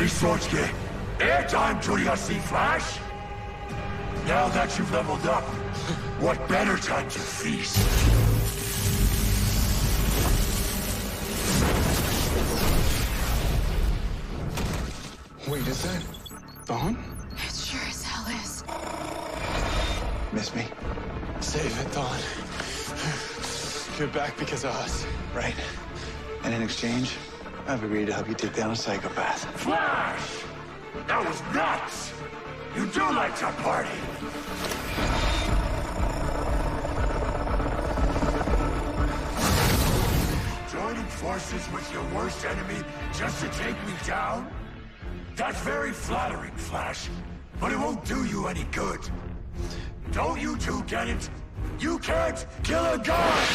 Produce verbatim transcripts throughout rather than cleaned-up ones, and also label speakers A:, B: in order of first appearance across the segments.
A: Hey, Sorsuke. Airtime curiosity, Flash? Now that you've leveled up, what better time to feast?
B: Wait, is that Vaughn?
C: It sure as hell is.
B: Miss me? Save it, Dawn. You're back because of us.
D: Right. And in exchange, I've agreed to help you take down a psychopath.
A: Flash! That was nuts! You do like to party! Joining forces with your worst enemy just to take me down? That's very flattering, Flash, but it won't do you any good. Don't you two get it? You can't kill a god!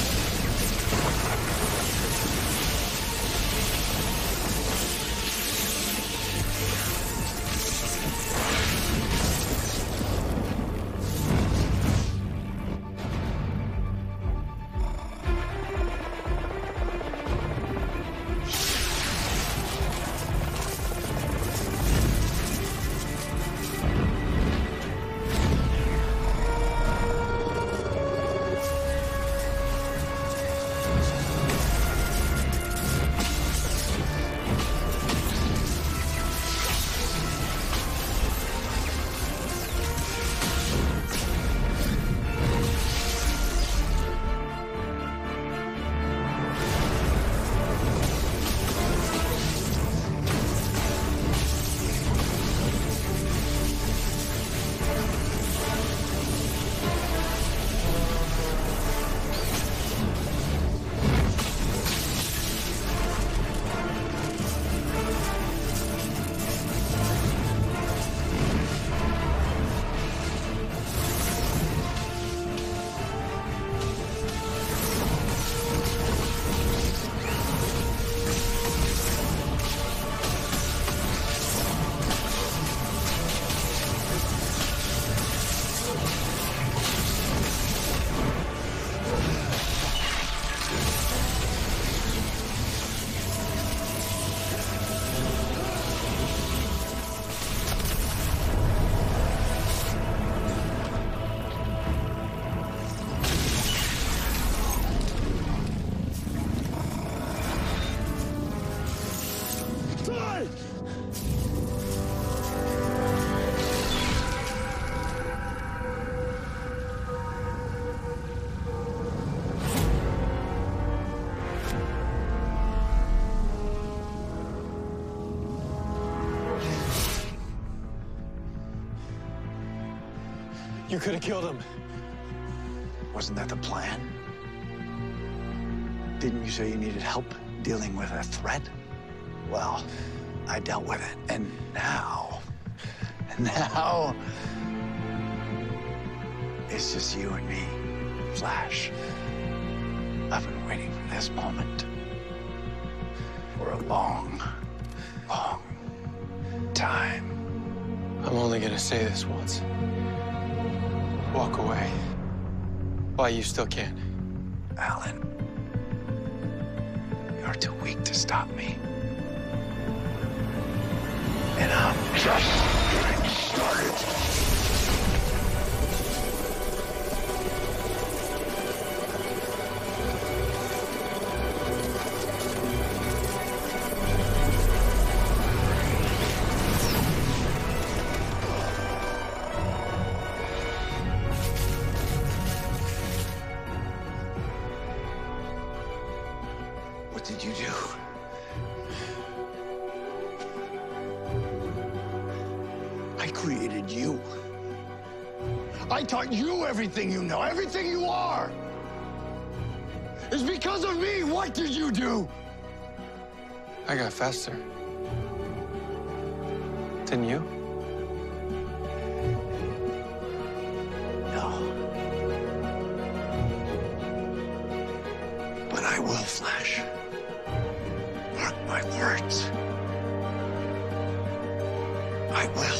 B: You could have killed him.
D: Wasn't that the plan? Didn't you say you needed help dealing with a threat? Well, I dealt with it, and now, now, it's just you and me, Flash. I've been waiting for this moment for a long, long time.
B: I'm only gonna say this once. Walk away. While you still can.
D: Alan, you're too weak to stop me. And I'm just getting started. What did you do? I created you. I taught you everything you know, everything you are. It's because of me. What did you do?
B: I got faster. Didn't you?
D: No. But I will, Flash. Mark my words. I will.